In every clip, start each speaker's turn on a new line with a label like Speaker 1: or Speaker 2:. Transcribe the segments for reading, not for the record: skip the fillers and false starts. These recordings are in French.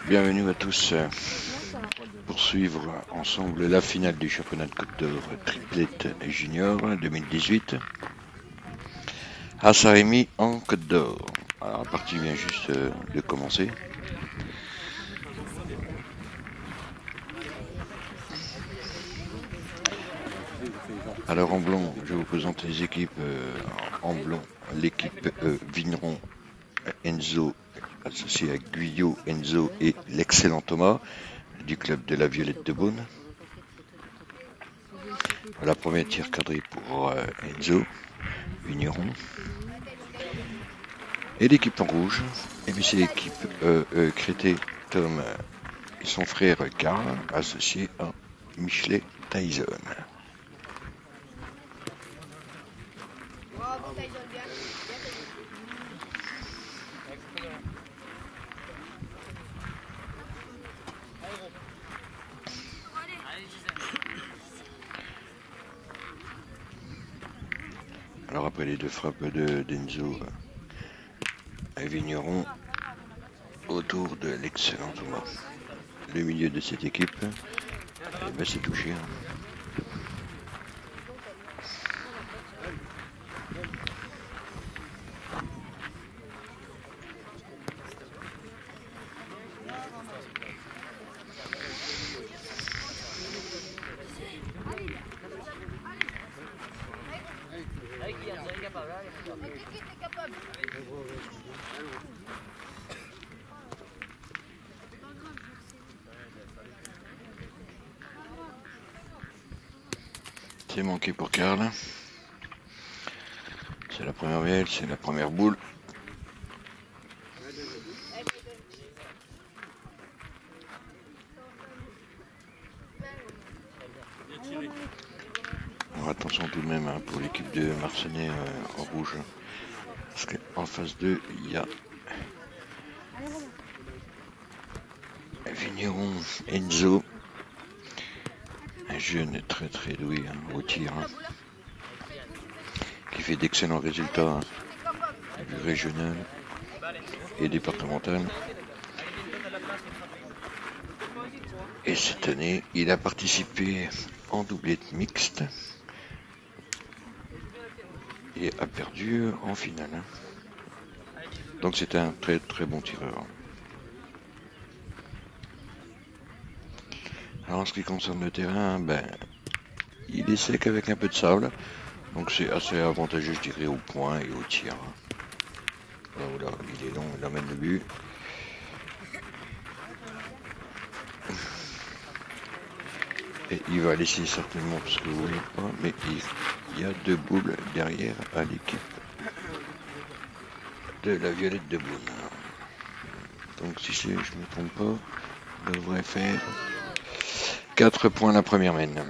Speaker 1: Bienvenue à tous pour suivre ensemble la finale du championnat de Côte d'Or triplette junior 2018 à Saint-Rémy en Côte d'Or. Alors la partie vient juste de commencer. Alors en blanc, je vous présente les équipes en blanc. L'équipe Vigneron Enzo, associé à Guyot Enzo et l'excellent Thomas du club de la Violette de Beaune. La première tir cadré pour Enzo, Vigneron. Et l'équipe en rouge, c'est l'équipe Crété Tom et son frère Karl, associé à Michelet Tyson. Alors après les deux frappes d'Enzo et Vigneron autour de l'excellent Thomas. Le milieu de cette équipe, c'est touché. C'est manqué pour Karl. C'est la première mêle, c'est la première boule. Alors attention tout de même pour l'équipe de Marseillais en rouge. Parce qu'en face d'eux, il y a Vigneron Enzo. Un jeune très doué au tir. Qui fait d'excellents résultats du régional et départemental. Et cette année, il a participé en doublette mixte et a perdu en finale. Donc c'est un très bon tireur. Alors en ce qui concerne le terrain, il est sec avec un peu de sable. Donc c'est assez avantageux, je dirais, au point et au tir. Voilà, il est long, il amène le but. Et il va laisser certainement, parce que vous voyez pas, mais il y a deux boules derrière à l'équipe de la Violette de Beaune. Donc si je ne me trompe pas, on devrait faire 4 points la première mène.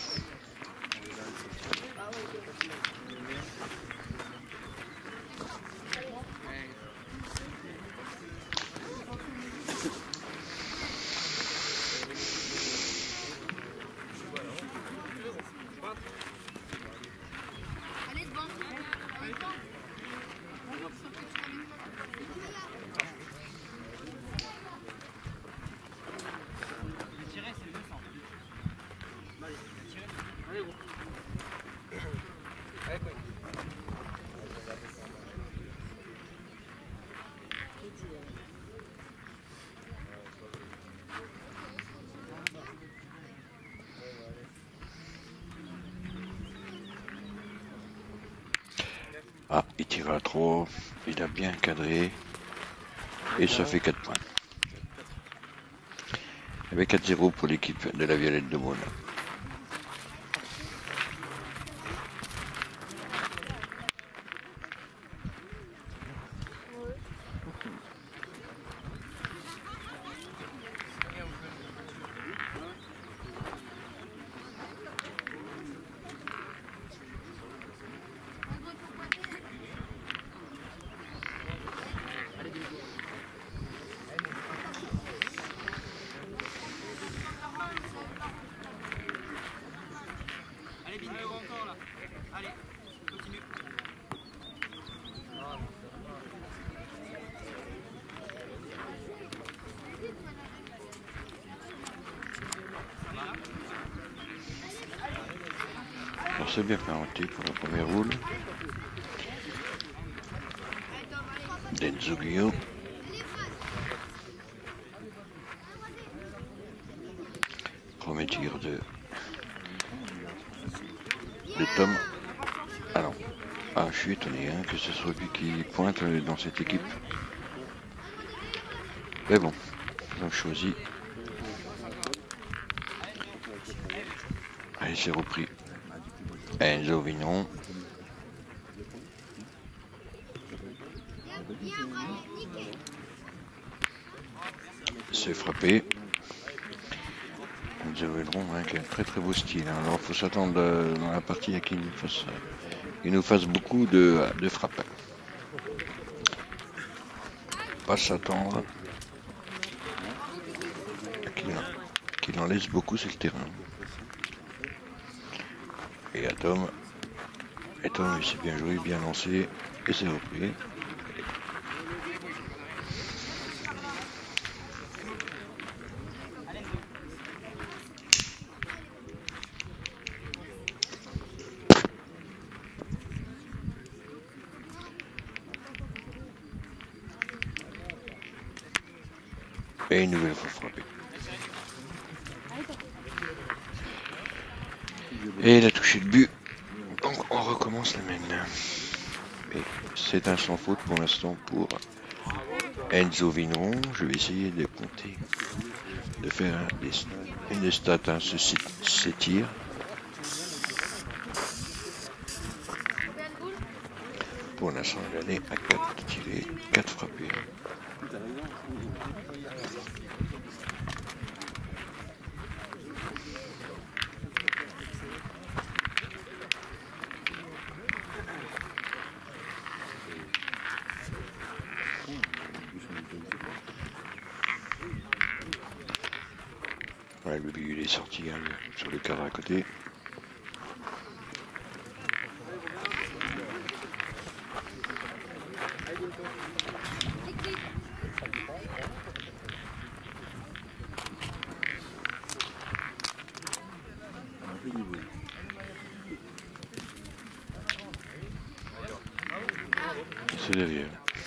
Speaker 1: Ah, il tire à trop, il a bien cadré, et ça fait 4 points. Il y avait 4-0 pour l'équipe de la Violette de Beaune. c'est bien parenté pour la première roule. Denzo Guillaume. Premier tir de Tom. Ah non. Ah, je suis étonné hein, que ce soit lui qui pointe dans cette équipe. Mais bon, ils ont choisi. Allez, c'est repris. Enzo Vigneron. C'est frappé. Enzo Vigneron hein, qui a un très très beau style. Hein. Alors il faut s'attendre dans la partie à qu'il nous fasse beaucoup de frappes. Pas s'attendre qu'il en laisse beaucoup sur le terrain. Et à Tom, il s'est bien joué, bien lancé, et c'est repris. Et une nouvelle fois frappé. Et il a touché le but. Donc on recommence la mène. Et c'est un sans faute pour l'instant pour Enzo Vigneron. Je vais essayer de compter, de faire une stat, hein, ce tir. Pour l'instant, il est à 4 tirés, 4 frappés. Ouais, le but il est sorti hein, sur le cadre à côté. C'est derrière.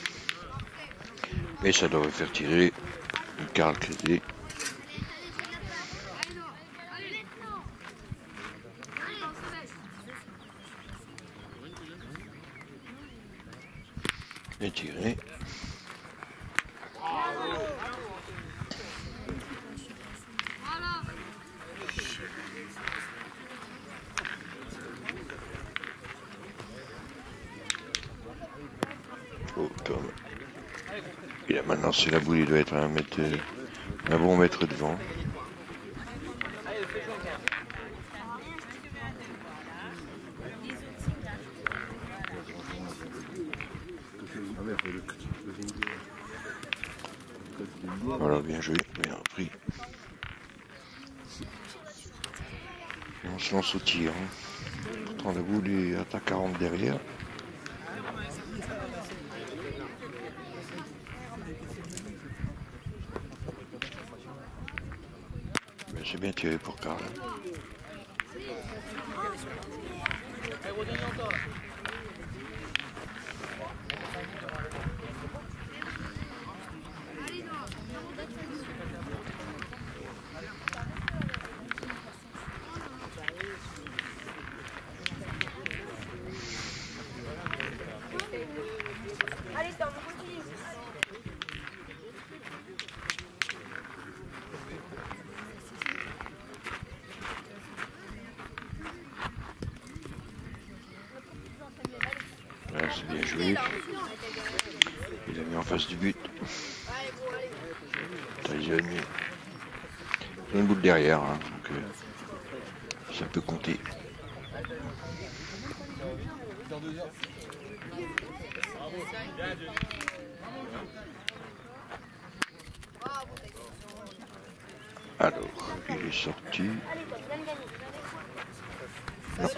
Speaker 1: Mais ça devrait faire tirer Carl Crédit. Et tiré. Oh, Tom. Il a maintenant, c'est la boule, il doit être un bon mètre devant. Voilà, bien joué, bien repris. Et on se lance au tir. Hein. Pourtant la boule est à 40 derrière. Mais c'est bien tiré pour Carl. C'est bien joué. Il a mis en face du but. Il a mis une boule derrière, hein, donc ça peut compter. Alors, il est sorti. Non.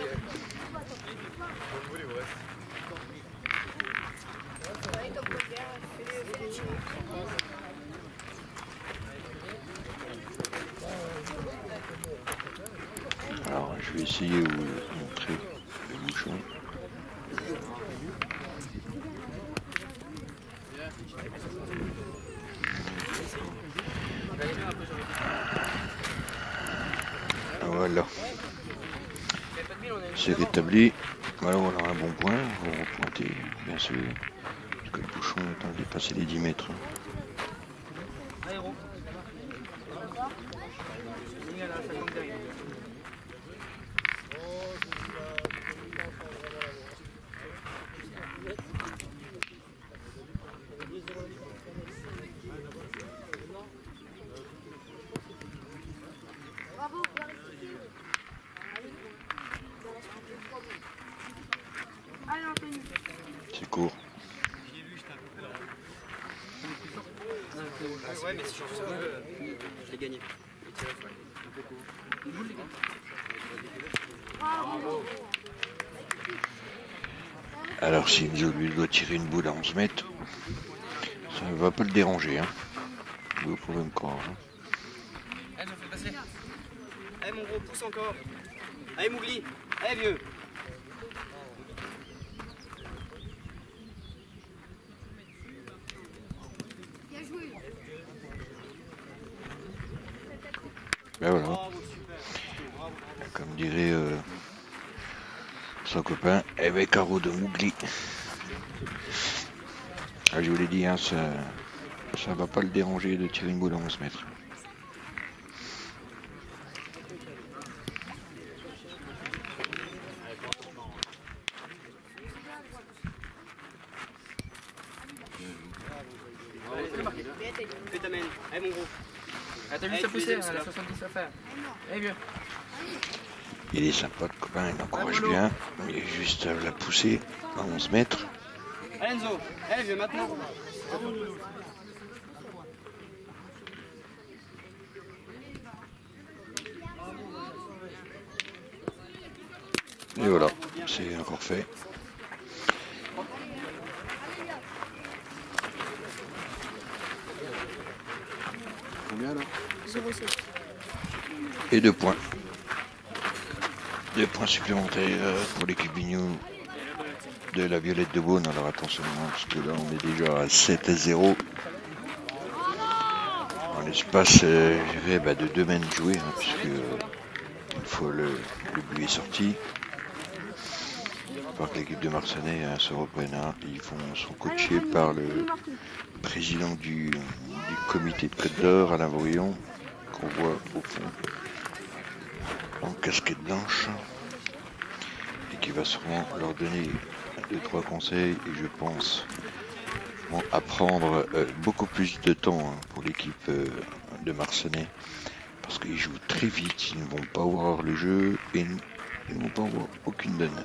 Speaker 1: Alors, je vais essayer de vous montrer c'est rétabli. Alors on a un bon point, on va repointer, bien sûr. Parce que le bouchon est en train de dépasser les 10 mètres. C'est court.
Speaker 2: Ouais, mais si je l'ai gagné.
Speaker 1: Alors si Enzo lui doit tirer une boule à 11 mètres, ça ne va pas le déranger. Hein. Vous pouvez me croire. Hein.
Speaker 2: Allez, fais passer. Allez, mon gros, pousse encore. Allez, Mougli. Allez, vieux.
Speaker 1: Ben voilà. Comme dirait son copain, avec carreau de Mougli. Ah, je vous l'ai dit, hein, ça va pas le déranger de tirer une boule à 11 mètres.
Speaker 2: Fais ta main. Allez, mon gros.
Speaker 3: Ah, t'as vu ça pousser, elle a 70 à faire. Allez, vieux.
Speaker 1: Il est sympa, le copain, il encourage bien. Il est juste à la pousser à 11 mètres.
Speaker 2: Allez, Enzo. Allez, vieux, maintenant.
Speaker 1: Et voilà, c'est encore fait.
Speaker 4: Combien là?
Speaker 5: 0,7.
Speaker 1: Et 2 points. 2 points supplémentaires pour l'équipe Bignou de la Violette de Beaune. Alors attention, parce que là on est déjà à 7-0. En l'espace de 2 mains jouées, hein, puisque une fois le but est sorti. Voir que l'équipe de Marcenais se reprenne. Hein. Ils sont coachés par le président du comité de Côte d'Or, Alain Vourion, qu'on voit au fond en casquette blanche, et qui va sûrement leur donner 2-3 conseils, et je pense vont apprendre beaucoup plus de temps hein, pour l'équipe de Marcenais, parce qu'ils jouent très vite, ils ne vont pas voir le jeu et ils ne vont pas avoir aucune donne.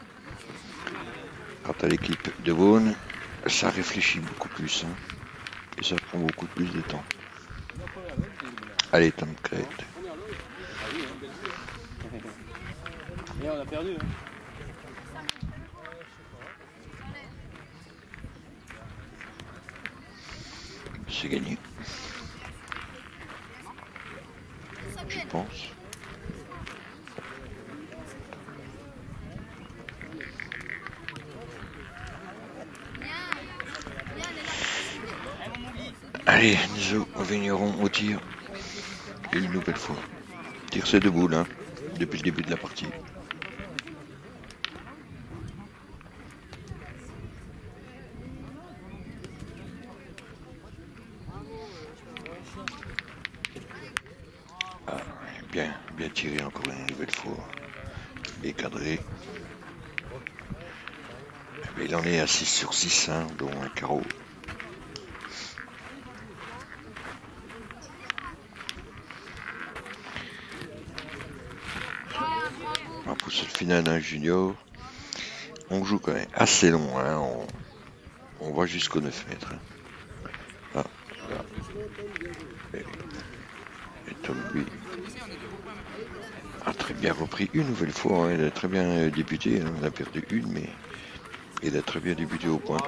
Speaker 1: Quant à l'équipe de Beaune, ça réfléchit beaucoup plus hein, et ça prend beaucoup plus de temps. Allez, Tom Crête.
Speaker 4: Et on a perdu. Hein.
Speaker 1: C'est gagné. Je pense. Allez, nous vignerons au tir. Et une nouvelle fois. Tire ses 2 boules, hein, depuis le début de la partie. Ah, bien tiré encore une nouvelle fois. Et cadré. Mais il en est à 6 sur 6, hein, dont un carreau. Pour cette finale d'un junior, on joue quand même assez long, hein, on va jusqu'aux 9 mètres. Hein. Ah, là. Et Tom, lui, a très bien repris une nouvelle fois, hein, il a très bien débuté, hein, on a perdu une, mais il a très bien débuté au point.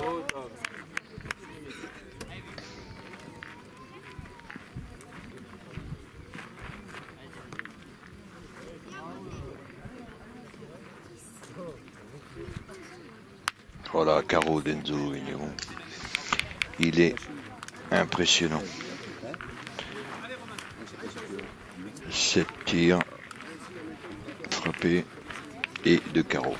Speaker 1: Voilà, carreau d'Enzo Vigneron. Il est impressionnant. 7 tirs, frappés, et de carreau.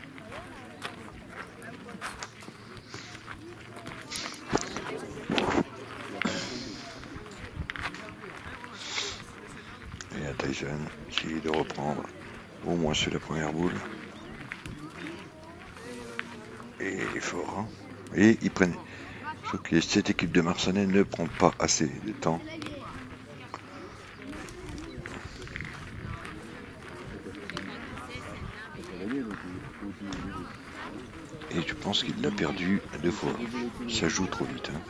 Speaker 1: Et la Tyson qui est de reprendre au moins sur la première boule. Et il est fort. Hein. Et ils prennent. Sauf que cette équipe de Marsanais ne prend pas assez de temps. Et je pense qu'il l'a perdu 2 fois. Ça joue trop vite. Hein.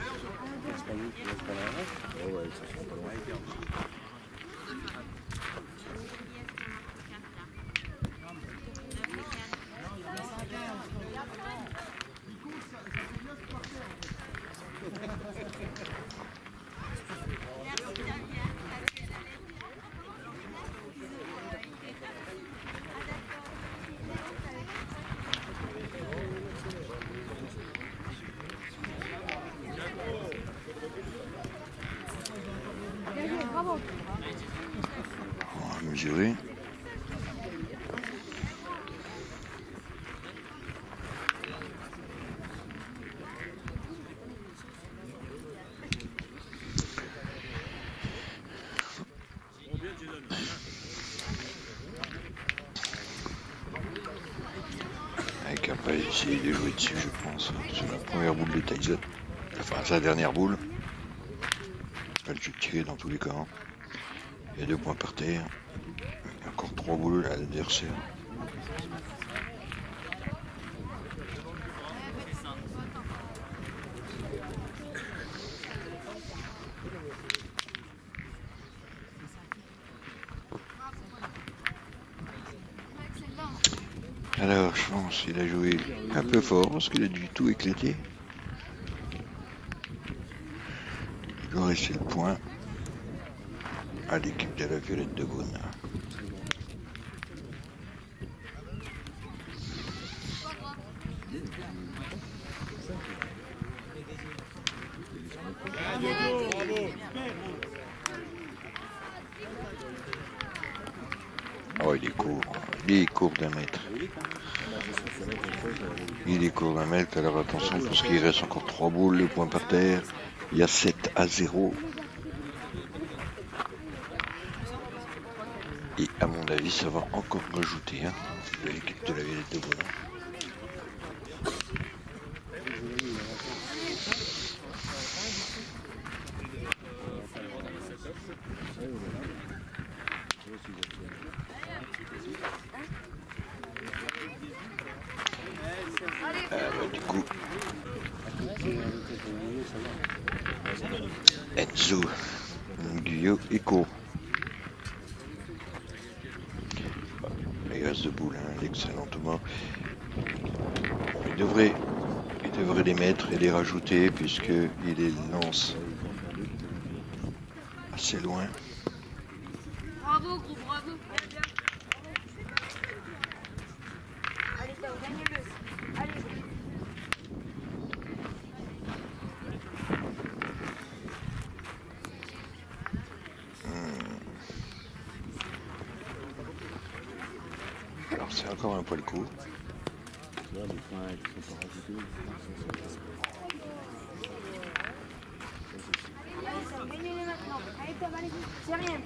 Speaker 1: On va mesurer. Avec après essayer de jouer dessus, je pense, sur la première boule de Tyson. Enfin, sa dernière boule. Elle se tirer dans tous les cas. Il y a 2 points par terre. Il y a encore 3 boules à l'adversaire. Alors, je pense qu'il a joué un peu fort parce qu'il a du tout éclaté. Il doit rester le point à l'équipe de la Violette de Beaune. Oh, il est court d'un mètre. Il est court d'un mètre, alors attention parce qu'il reste encore 3 boules, le point par terre. Il y a 7-0. Et à mon avis, ça va encore rajouter, hein, de l'équipe de la Violette de Beaune. Du coup, Enzo Guyot et Co. Les as de boule, hein, l'excellent Thomas. Il devrait les mettre et les rajouter puisqu'il les lance assez loin.
Speaker 5: Bravo, gros, bravo. Allez, Tao, gagne-le. Allez.
Speaker 1: Alors c'est encore un poil court.
Speaker 5: Gagnez-le maintenant. Allez, Tom, allez. C'est rien.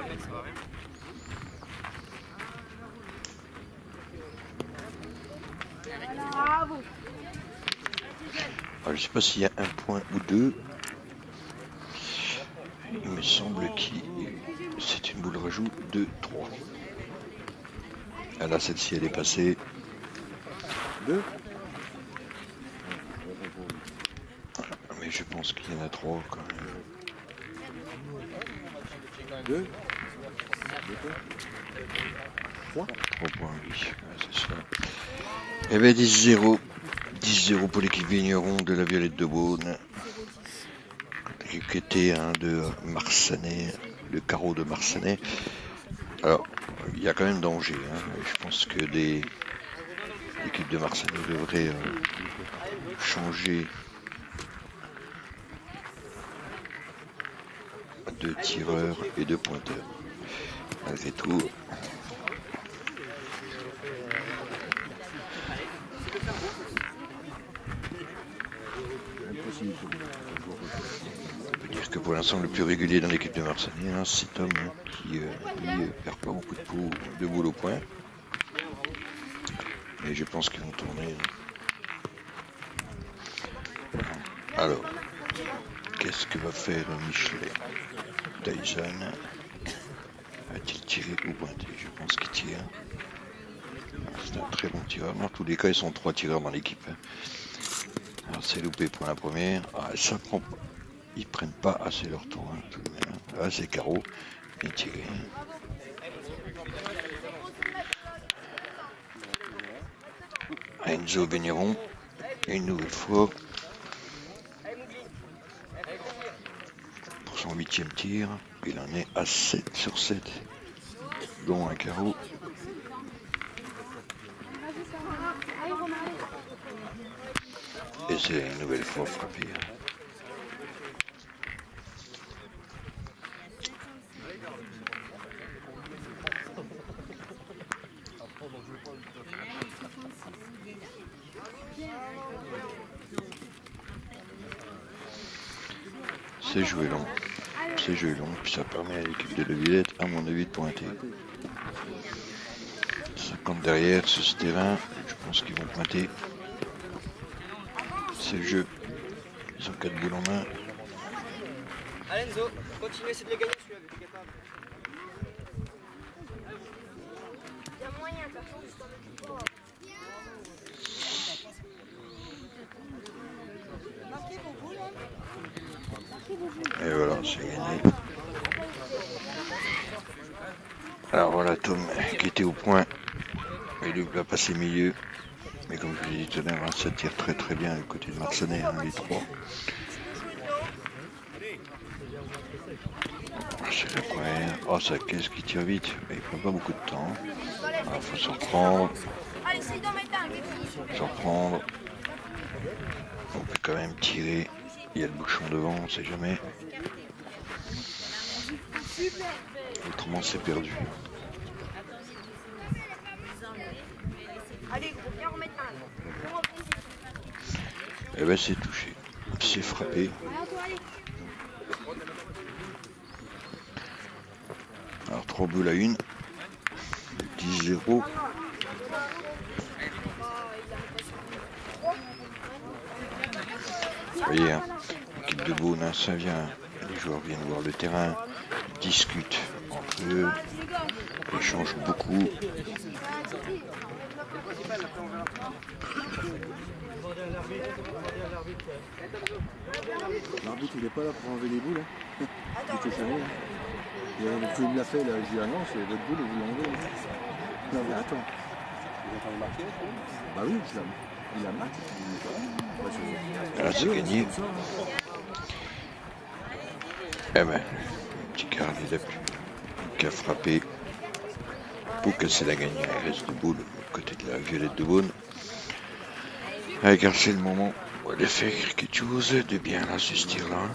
Speaker 5: Bravo.
Speaker 1: Alors, je ne sais pas s'il y a un point ou deux. Il me semble que c'est une boule rajout de 3. Ah là, celle-ci, elle est passée.
Speaker 4: 2.
Speaker 1: Mais je pense qu'il y en a 3 quand même.
Speaker 4: 2. 3.
Speaker 1: 3 points, oui. Ouais, c'est ça. Eh bien, 10-0. 10-0 pour l'équipe Vigneron de la Violette de Beaune. Qui était de Marsanais, le carreau de Marsanais. Alors, il y a quand même danger. Hein. Je pense que l'équipe de Marsanais devrait changer de tireurs et de pointeurs. Malgré tout, On peut dire que pour l'instant, le plus régulier dans l'équipe de Marseille, hein, c'est Tom qui lui, perd pas beaucoup de boule au point. Et je pense qu'ils vont tourner. Alors, qu'est-ce que va faire Michelet? Tyson va-t-il tirer ou pointer? Je pense qu'il tire. C'est un très bon tireur. Dans tous les cas, ils sont 3 tireurs dans l'équipe. Alors c'est loupé pour la première. Ah, ça prend pas. Ils prennent pas assez leur tour. Hein, tout de même. Ah, c'est carreau. Et tiré. Enzo Vigneron. Une nouvelle fois. Pour son 8e tir. Il en est à 7 sur 7. Dont un carreau. Et c'est une nouvelle fois frappé. C'est joué long. C'est joué long, puis ça permet à l'équipe de La Villette, à mon avis, de pointer. 50 derrière sur ce terrain, je pense qu'ils vont pointer. C'est le jeu. Ils ont 4 boules en main.
Speaker 2: Allez Enzo, continue, essaie de le gagner celui-là, vu que t'es capable.
Speaker 5: Il y a moyen, par contre, je t'en occupe pas.
Speaker 1: Et voilà, c'est gagné. Alors voilà Tom qui était au point. Et lui va passer milieu. Mais comme je l'ai dit tout à l'heure, ça tire très très bien du côté de Marseillais, hein, les 3. C'est la première. Oh, ça qu'est-ce qui tire vite. Mais il prend pas beaucoup de temps. Il faut s'en reprendre.
Speaker 5: Allez, essaye d'en mettre un,
Speaker 1: S'en reprendre. On peut quand même tirer. Il y a le bouchon devant, on sait jamais. Autrement, c'est perdu.
Speaker 5: allez, gros, viens en mettre un.
Speaker 1: Eh ben, c'est touché. C'est frappé. Alors, 3 boules à 1. 10-0. Vous voyez, hein, l'équipe de Beaune, hein, ça vient. Les joueurs viennent voir le terrain, discutent entre eux, échangent beaucoup.
Speaker 4: L'arbitre il est pas là pour enlever les boules. Hein. Il était fermé. Hein. Tu me l'as fait là, je dis ah non, c'est votre boule et vous l'enlevez. Non mais attends. Bah oui, il a marqué.
Speaker 1: Là, c'est gagné. Eh ben, petit quart qui a frappé pour casser la gagnée. Il reste de boule côté de la Violette de Beaune. Car c'est le moment de faire quelque chose de bien là, ce tir-là.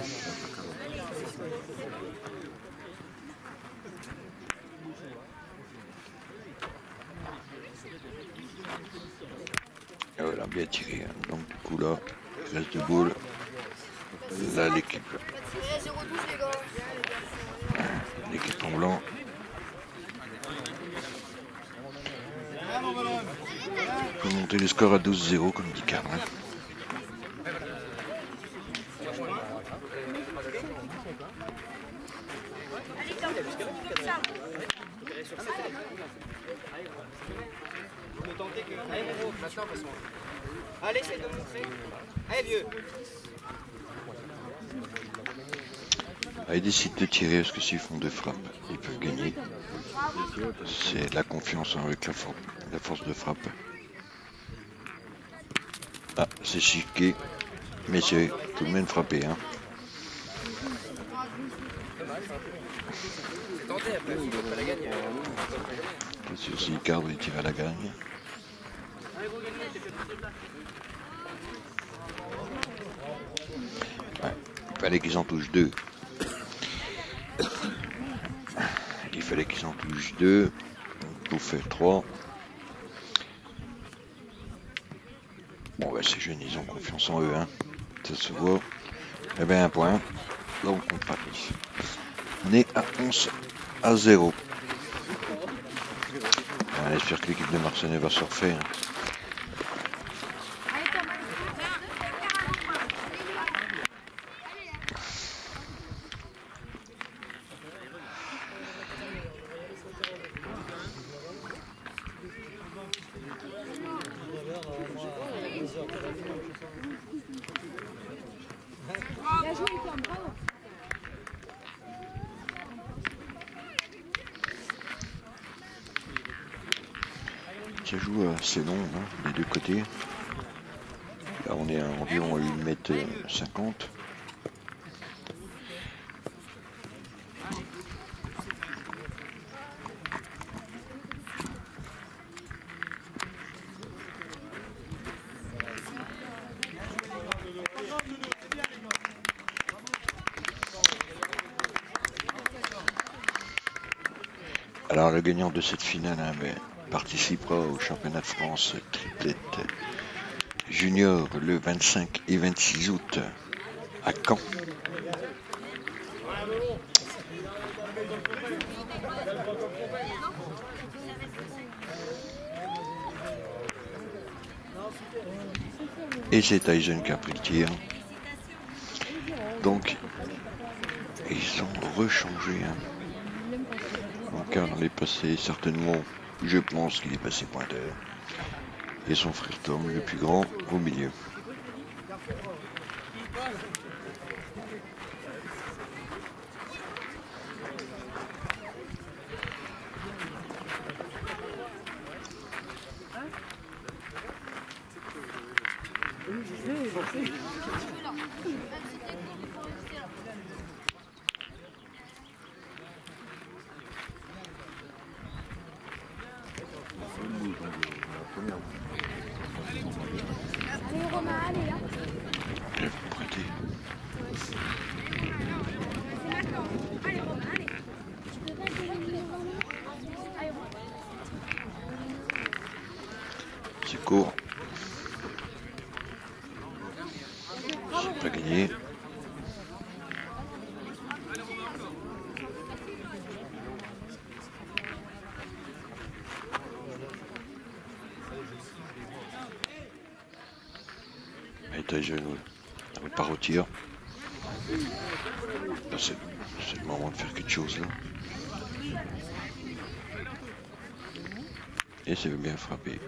Speaker 1: Et voilà, bien tiré. Hein. Donc du coup là, il reste de boule. Là, l'équipe. L'équipe en blanc. On peut monter le score à 12-0 comme dit Karl.
Speaker 2: Vous me tentez que... Allez mon gros, maintenant passons. Allez, essaye de me montrer. Allez vieux.
Speaker 1: Ah, ils décident de tirer parce que s'ils font 2 frappes, ils peuvent gagner. C'est la confiance avec la force de frappe. Ah, c'est chiqué, mais c'est tout de même frappé. Hein.
Speaker 2: C'est tenté après, il faut pas la gagner.
Speaker 1: C'est aussi Icardo, il tire à la gagne. Ouais, il fallait qu'ils en touchent 2. Il fallait qu'ils en touchent 2 pour faire 3. Bon, bah, ces jeunes, ils ont confiance en eux. Hein. Ça se voit. Eh bien, un point. Donc, on passe. On est à 11-0. On espère que l'équipe de Marseille va surfer. Hein. Ça joue assez long, hein, des deux côtés. Là, on est à environ 1,50 m. Alors, le gagnant de cette finale participera au championnat de France triplette junior le 25 et 26 août à Caen. Et c'est Tyson qui a pris le tir. Donc, ils ont rechangé. Hein. Donc, on est passé certainement, je pense qu'il est passé pointeur. Et son frère Tom, le plus grand, au milieu.
Speaker 5: Allez Romain, allez là.
Speaker 1: Je vais vous prêter.
Speaker 5: C'est maintenant. Allez Romain, allez. Tu peux pas te lever devant nous. Allez Romain.
Speaker 1: C'est court. C'est pas gagné. Et Tyson repart au tir. C'est le moment de faire quelque chose là. Et ça veut bien frapper.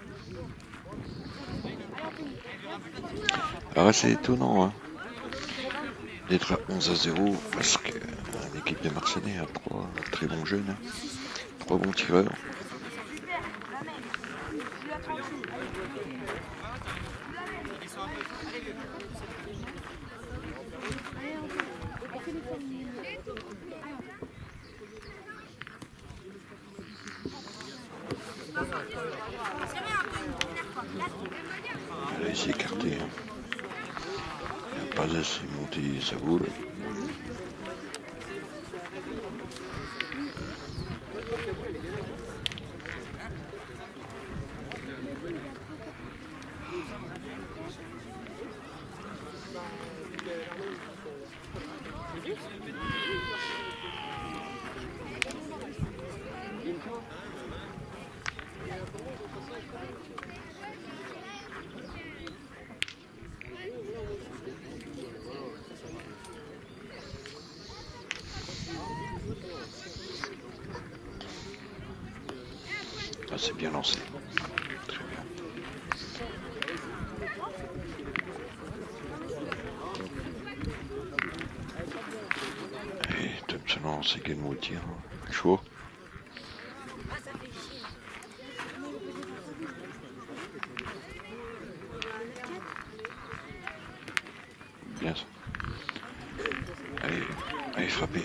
Speaker 1: Alors c'est étonnant hein, d'être à 11-0 parce que l'équipe de Marseille a trois très bons jeunes, hein, trois bons tireurs. Là, il s'est écarté. Hein. Il n'a pas assez monté sa boule. Ah, c'est bien lancé. Très bien. Et Thompson lance également au tir. Chaud. Bien ça. Allez, allez frapper.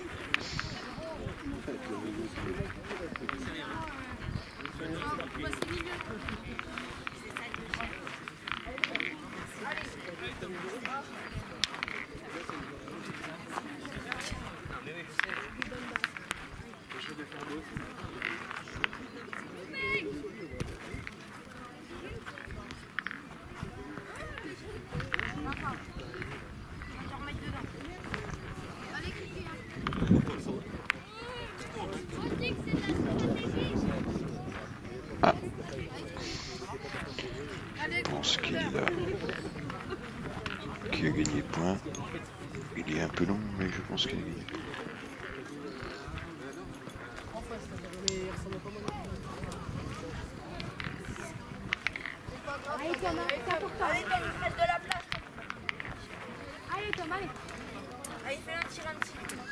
Speaker 1: qui a gagné point. Il est un peu long, mais je pense qu'il a gagné.
Speaker 5: Allez Thomas, c'est pour toi. Allez Thomas, il reste de la place. Allez Thomas, allez. Allez, fais un petit.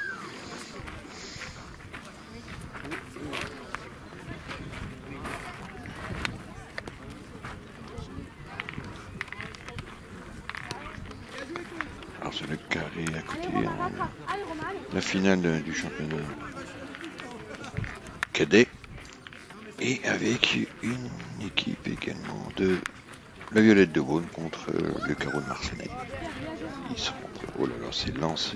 Speaker 1: Alors c'est le carré à côté. La finale du championnat cadet. Et avec une équipe également de la Violette de Beaune contre le Carreau de Marseille. Ils sont entre... Oh là là, c'est lancé.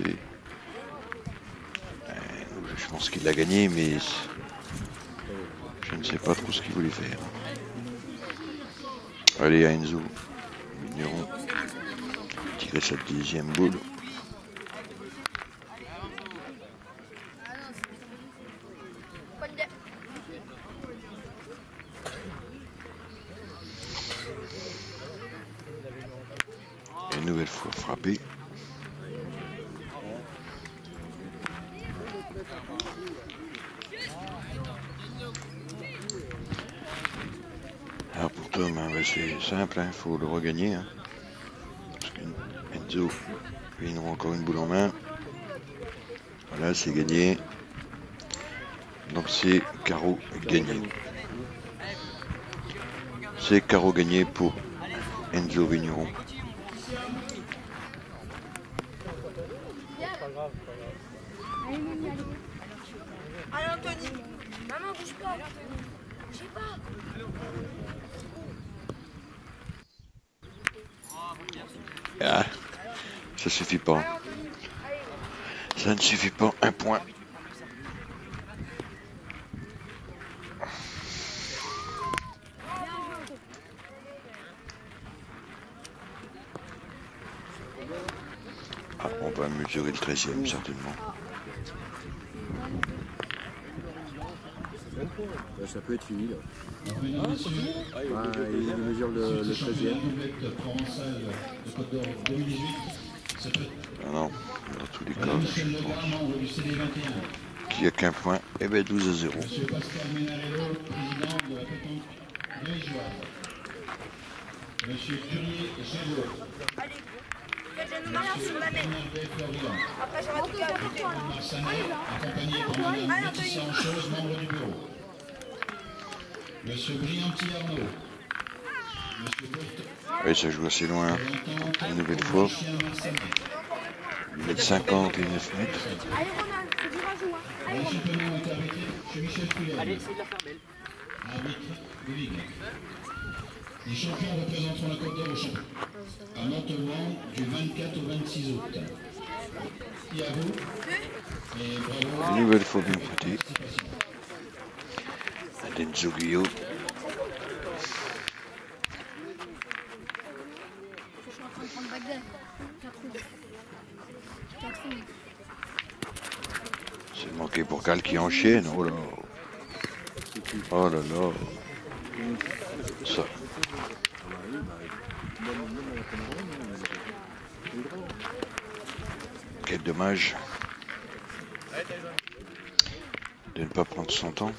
Speaker 1: Je pense qu'il l'a gagné, mais je ne sais pas trop ce qu'il voulait faire. Allez, à Enzo Vigneron. Tirer sa 10e boule. Une nouvelle fois frappé. Alors pour Tom, hein, c'est simple, il faut le regagner. Hein. Parce que Enzo, il aura encore une boule en main. Voilà, c'est gagné. Donc c'est carreau gagné. C'est carreau gagné pour Enzo Vigneron.
Speaker 5: Allez Anthony. Maman, bouge pas. Je sais pas.
Speaker 1: Ah, ça suffit pas. Ça ne suffit pas. Un point. Ah, on va mesurer le 13e certainement.
Speaker 4: Ça peut être fini là. Il mesure le 13e.
Speaker 1: Ah non, dans tous les cas, je pense qu'il n'y a qu'un point. Eh bien 12-0.
Speaker 6: Monsieur Curier Gévaux.
Speaker 5: Allez, faites-le marcher sur la main. Après, j'aurai tout calculé.
Speaker 6: Accompagné par Madame Laetitia Anchose, membre du bureau. Monsieur Brianti Arnaud. Monsieur Bolt.
Speaker 1: Oui, ça joue assez loin. Une nouvelle fois. 1m50 et 9 mètres.
Speaker 5: Allez, Ronan, c'est dur à jouer. Allez,
Speaker 6: Le
Speaker 5: Ronan.
Speaker 6: championnat est arrêté chez Michel Fulel.
Speaker 2: Allez, essayez de la faire belle.
Speaker 6: Arbitre de Ligue. Les champions représenteront la Côte d'Or au championnat à Montauban du 24 au 26 août. Et à vous. Et bravo.
Speaker 1: Une nouvelle fois bien prêté. Enzo Guyot. C'est manqué pour Cal qui enchaîne. Oh là. Oh là là. Ça. Quel dommage de ne pas prendre son temps.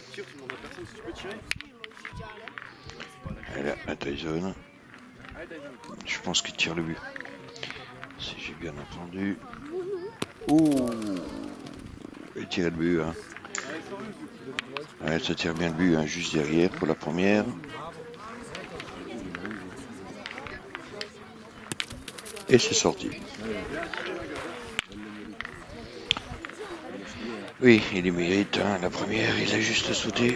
Speaker 1: Elle a Tyson. Je pense qu'il tire le but. Si j'ai bien entendu. Ouh, il tire le but. Hein. Ouais, ça tire bien le but, hein, juste derrière pour la première. Et c'est sorti. Oui, il y mérite. Hein, la première, il a juste sauté.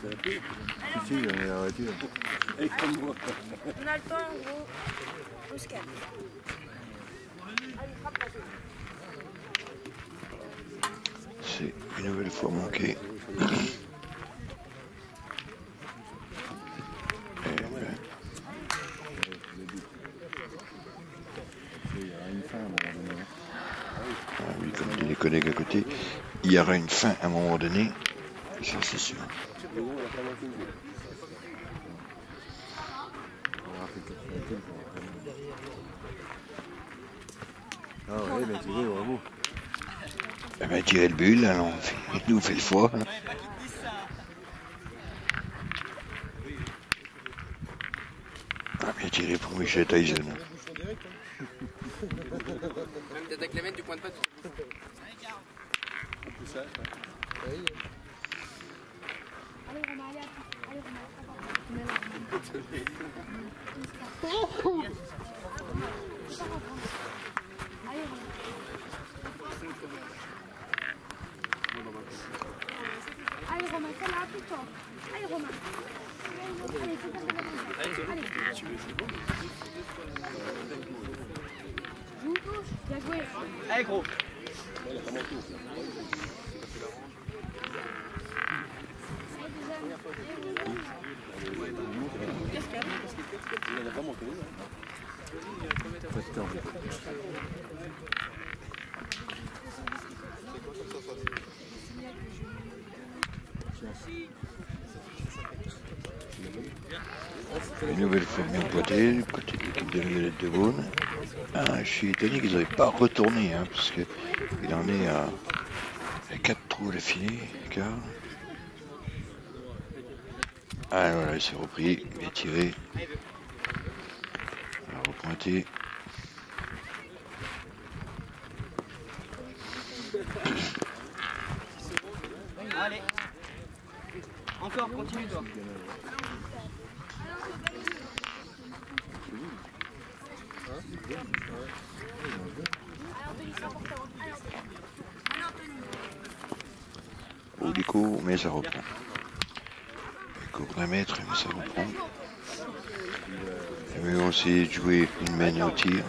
Speaker 4: Si, on est arrêté.
Speaker 5: On a le temps, en gros. On se calme. Allez, frappe, vas-y.
Speaker 1: C'est une nouvelle fois manqué. Ah oui, comme dit les collègues à côté, il y aura une fin à un moment donné, ça c'est sûr.
Speaker 4: Ah ouais, mais tiré, bravo.
Speaker 1: Eh ben, tirez le bulle, alors, il nous fait le foie. Ah, bien tiré pour Michel Tyson.
Speaker 3: Même Dada Clément, tu pointes pas tout.
Speaker 5: Allez, Romain, allez, allez, allez, Romain, celle-là, appuie-toi. Allez, Romain. Allez, fais pas ça. Allez. Joue. Bien joué.
Speaker 2: Allez, gros.
Speaker 1: Une nouvelle fois bien pointé, du côté de l'équipe de la Violette de Beaune. Ah, je suis étonné qu'ils n'avaient pas retourné, hein, parce qu'il en est à 4 trous à la filée, car... Ah voilà, il s'est repris, il est tiré. Alors, repointé.
Speaker 2: Allez. Encore, continue toi.
Speaker 1: Au déco, mais ça reprend. Cours d'un mètre, mais ça reprend. Et mais on essaie de jouer une main au tir.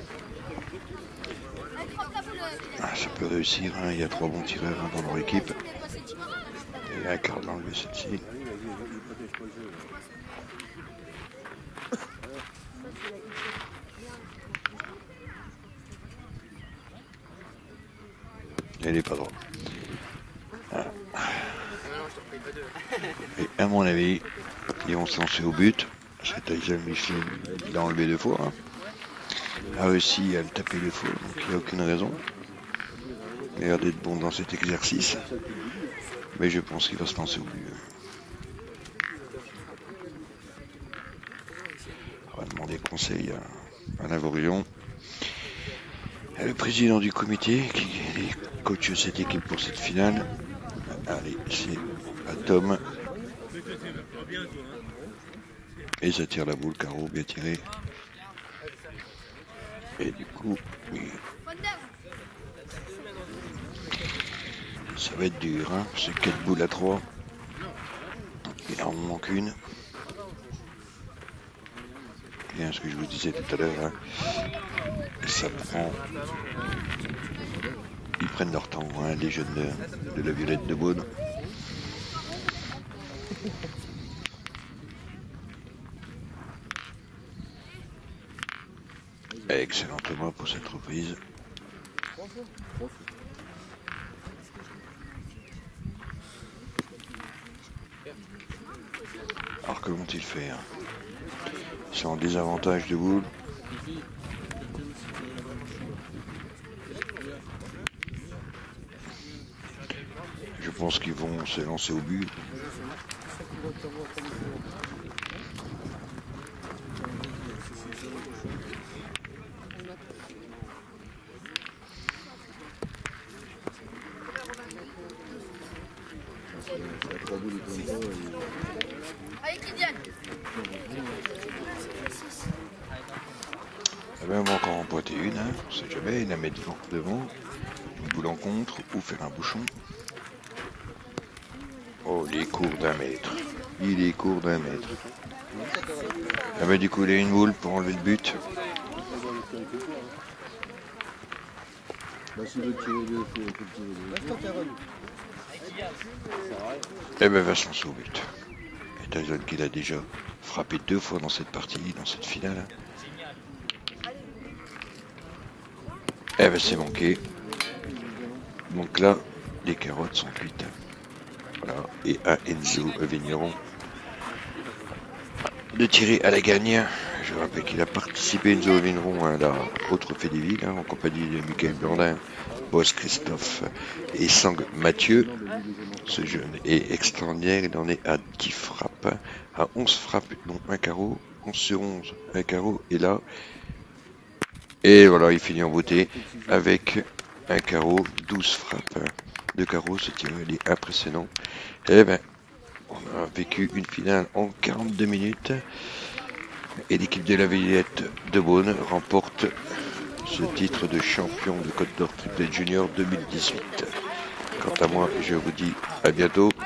Speaker 1: Ah, ça peut réussir, hein. Il y a 3 bons tireurs, hein, dans leur équipe. Et un quart d'enlever celle-ci. Elle est pas droite. Ah. Et à mon avis, ils vont se lancer au but. C'est Tyson Michelin, il a enlevé 2 fois. Hein. A réussi à le taper 2 fois, donc il n'y a aucune raison. Il a l'air d'être bon dans cet exercice. Mais je pense qu'il va se lancer au but. On va demander conseil à Lavorion. Le président du comité qui coach cette équipe pour cette finale. Allez, c'est à Tom. Et ça tire la boule, carreau, bien tiré. Et du coup, oui. Ça va être dur, hein. C'est 4 boules à 3. Il en manque une. Bien ce que je vous disais tout à l'heure, hein. Ça prend... Ils prennent leur temps, hein, les jeunes de la Violette de Beaune. Excellent Thomas pour cette reprise. Alors comment il fait, hein? Ils sont en désavantage de boule. Je pense qu'ils vont se lancer au but.
Speaker 5: Allez, Kylian.
Speaker 1: Il va encore emboîter une, hein, on sait jamais, il la met devant, une boule en contre ou faire un bouchon. Oh, il est court d'un mètre. Il est court d'un mètre. Ah bah du coup, il a une boule pour enlever le but. Et ben Vincent au but. Et Tyson qu'il a déjà frappé 2 fois dans cette partie, dans cette finale. Eh ben c'est manqué. Donc là, les carottes sont cuites. Voilà. Et à Enzo Vigneron de tirer à la gagne. Je rappelle qu'il a participé, Enzo Vigneron, à la autre fait des villes, en compagnie de Michael Blandin, Boss Christophe et Sang Mathieu. Ce jeune est extraordinaire, il en est à 10 frappes, à 11 frappes, dont un carreau, 11 sur 11, un carreau, et là, et voilà, il finit en beauté avec un carreau, 12 frappes, 2 carreaux, ce tir il est impressionnant. Et ben, on a vécu une finale en 42 minutes, et l'équipe de la Villette de Beaune remporte ce titre de champion de Côte d'Or Triplet Junior 2018. Quant à moi, je vous dis à bientôt.